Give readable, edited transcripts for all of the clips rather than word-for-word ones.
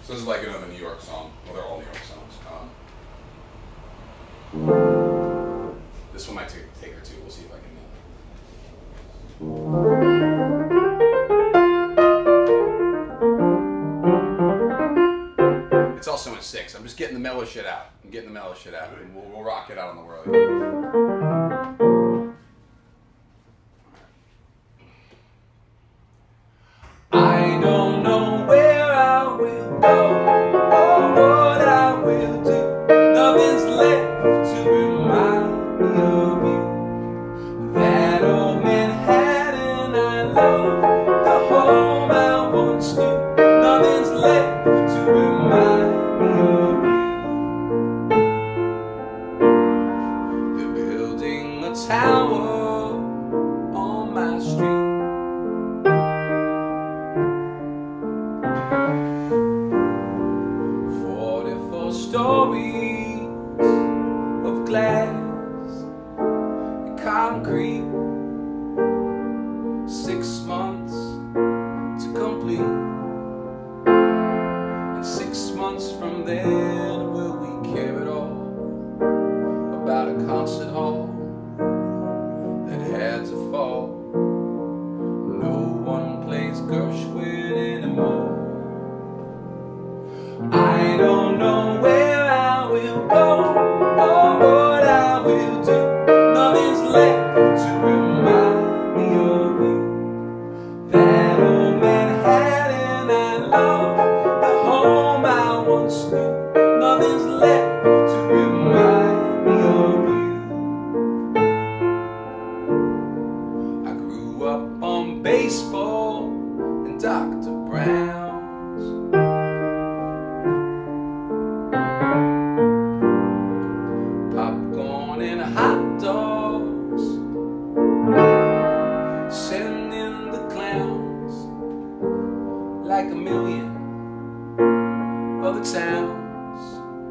So this is like another New York song. Well, they're all New York songs. This one might take her too. We'll see if I can nail it. It's also in 6. I'm just getting the mellow shit out. I'm getting the mellow shit out. And we'll rock it out on the world. I don't know where I will go or what I will do. Nothing's left to remind me of you. That old Manhattan I love, the home I once knew. Nothing's left to remind me of you. They're building a tower on my street. 44 stories of glass and concrete, 6 months to complete, and 6 months from then will we care at all about a concert hall that had to fall? No one plays Gershwin anymore. I don't know where I will go or what I will do. Nothing's left to remind me of you. That old Manhattan I love, the home I once knew. Nothing's left to remind me of you. I grew up on baseball and Dr. Brown's. Popcorn and hot dogs, sending the clowns like a million other towns,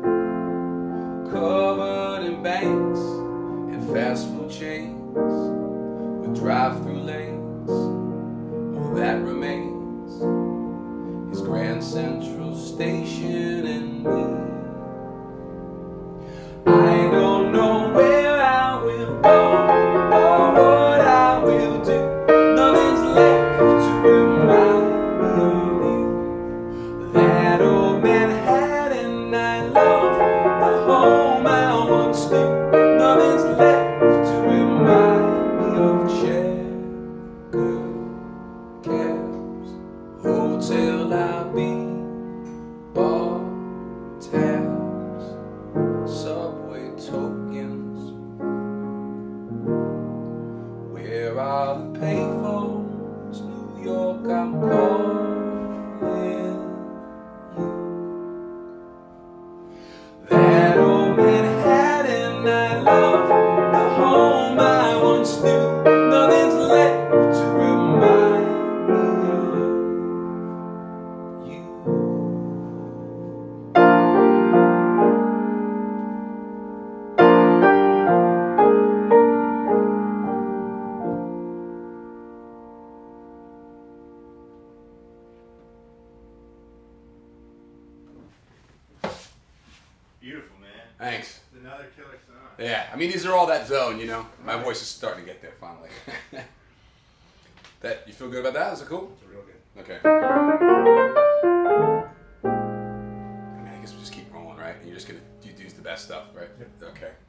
covered in banks and fast food chains with drive-through lanes. All that remains is Grand Central Station and me. I don't know where I will go or what I will do. Nothing's left to remind me of you. That old Manhattan I love, the home I once knew. Nothing's left to remind me of checkered cabs, hotel lobby, bar tabs, subway tokens. Where are the payphones? New York, I'm calling you. That old Manhattan I love, the home I once knew. Nothing's left to remind me of you. Beautiful, man. Thanks. It's another killer song. Yeah, I mean, these are all that zone, you know? My voice is starting to get there, finally. You feel good about that? Is it cool? It's real good. Okay. I mean, I guess we just keep rolling, right? And you're just gonna, you do the best stuff, right? Yep. Okay.